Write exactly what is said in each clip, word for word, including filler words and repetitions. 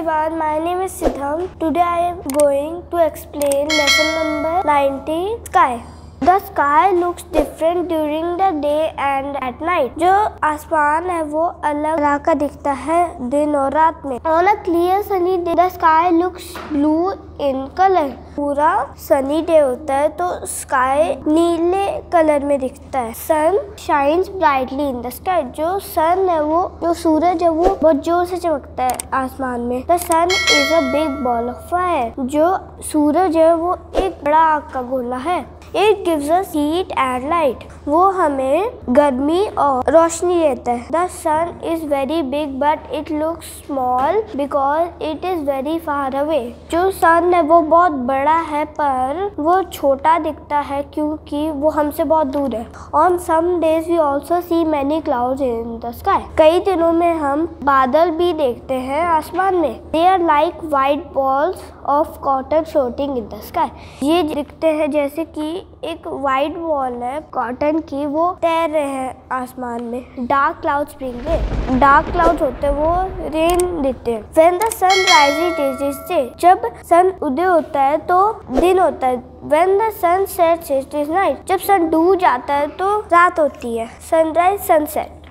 everyone, my name is Siddham. Today I am going to explain lesson number nineteen, Sky. The sky looks different during the day and at night. जो आसमान है वो अलग तरह का दिखता है दिन और रात में. On a clear sunny day, the sky looks blue in color. पूरा सनी डे होता है तो स्काई नीले कलर में दिखता है. Sun shines brightly in the sky. जो सन है वो जो सूरज है वो बहुत जोर से चमकता है आसमान में. The sun is a big ball of fire. जो सूरज है वो एक बड़ा आग का गोला है. It gives us heat and light. वो हमें गर्मी और रोशनी देता है. The sun is very big but it looks small because it is very far away. जो sun है वो बहुत बड़ा है पर वो छोटा दिखता है क्योंकि वो हमसे बहुत दूर है. On some days we also see many clouds in the sky. कई दिनों में हम बादल भी देखते हैं आसमान में. They are like white balls of cotton floating in the sky. ये दिखते हैं जैसे कि एक वाइट बॉल है कॉटन की, वो तैर रहे हैं आसमान में. Dark clouds bring rain. Dark clouds होते हैं वो रेन देते हैं. When the sun rises it is day. जब सन उदय होता है तो दिन होता है. When the sun sets it is night. जब सन डूब जाता है तो रात होती है. Sunrise, sunset.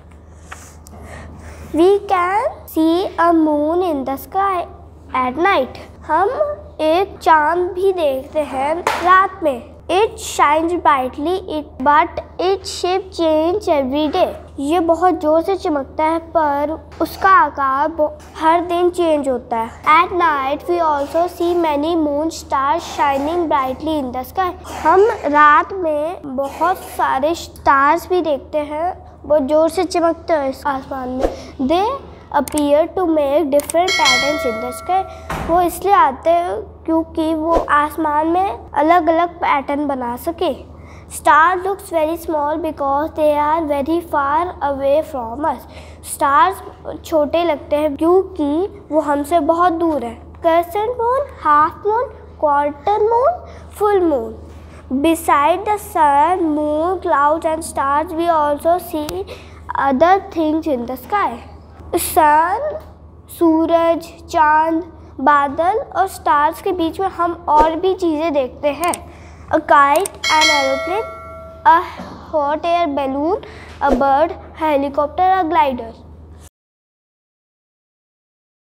We can see a moon in the sky at night. हम एक चांद भी देखते हैं रात में. It shines brightly, it but its shape change every day. ये बहुत जोर से चमकता है पर उसका आकार हर दिन चेंज होता है. At night we also see many moon stars shining brightly in the sky. हम रात में बहुत सारे स्टार्स भी देखते हैं, बहुत जोर से चमकते हैं आसमान में. They appear to make different patterns in the sky. वो इसलिए आते हैं क्योंकि वो आसमान में अलग अलग पैटर्न बना सके. Stars looks very small because they are very far away from us. Stars छोटे लगते हैं क्योंकि वो हमसे बहुत दूर है. Crescent moon, half moon, quarter moon, full moon. Beside the sun, moon, clouds and stars, we also see other things in the sky. सन, सूरज, चांद, बादल और स्टार्स के बीच में हम और भी चीज़ें देखते हैं. A kite, an aeroplane, a hot air balloon, a bird, helicopter, a glider.